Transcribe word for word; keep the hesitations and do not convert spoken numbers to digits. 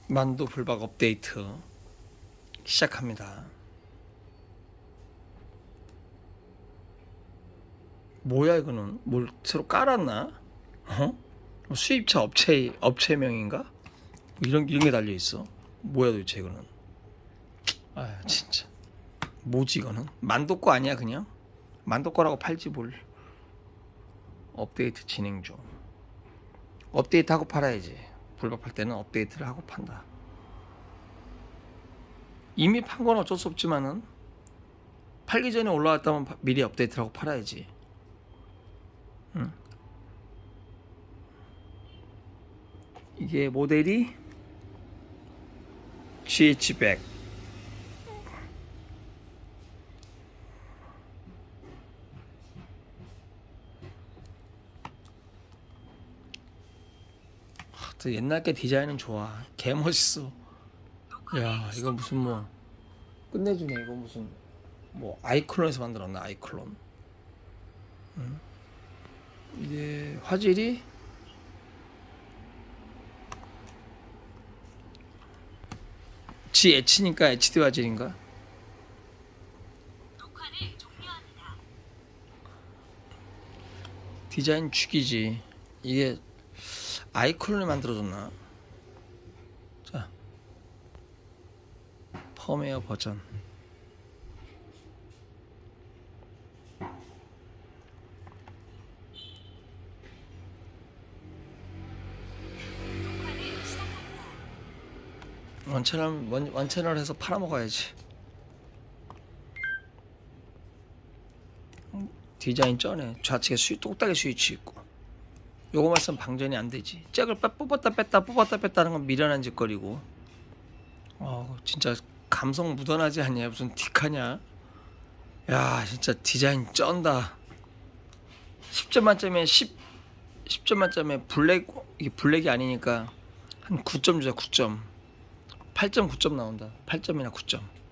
만도 불박 업데이트 시작합니다. 뭐야 이거는? 뭘 새로 깔았나? 어? 수입차 업체 업체명인가? 이런 이런 게 달려 있어. 뭐야 도대체 이거는? 아 진짜 뭐지 이거는? 만도 거 아니야 그냥? 만도 거라고 팔지 뭘? 업데이트 진행 중. 업데이트 하고 팔아야지. 불박 팔 때는 업데이트를 하고 판다. 이미 판 건 어쩔 수 없지만은 팔기 전에 올라왔다면 미리 업데이트를 하고 팔아야지. 응. 이게 모델이 지에이치 백. 하, 옛날 게 디자인은 좋아. 개 멋있어. 야 이거 무슨 뭐 끝내주네. 이거 무슨 뭐 아이클론에서 만들었나? 아이클론. 응? 이게 화질이 지에이치니까 에이치디 화질인가? 디자인 죽이지. 이게 아이클론이 만들어줬나? 자, 펌웨어 버전. 원채널 원, 원채널 해서 팔아먹어야지. 디자인 쩌네. 좌측에 스위 똑딱이 스위치 있고. 요거 말씀 방전이 안 되지. 잭을 뽑았다 뺐다 뽑았다 뺐다 하는 건 미련한 짓거리고. 어 진짜 감성 묻어나지 않냐? 무슨 틱하냐? 야 진짜 디자인 쩐다. 십 점 만점에 십, 십 점 만점에 블랙, 이게 블랙이 아니니까 한 구 점 주자. 구 점. 팔 점 구 점 나온다. 팔 점이나 구 점.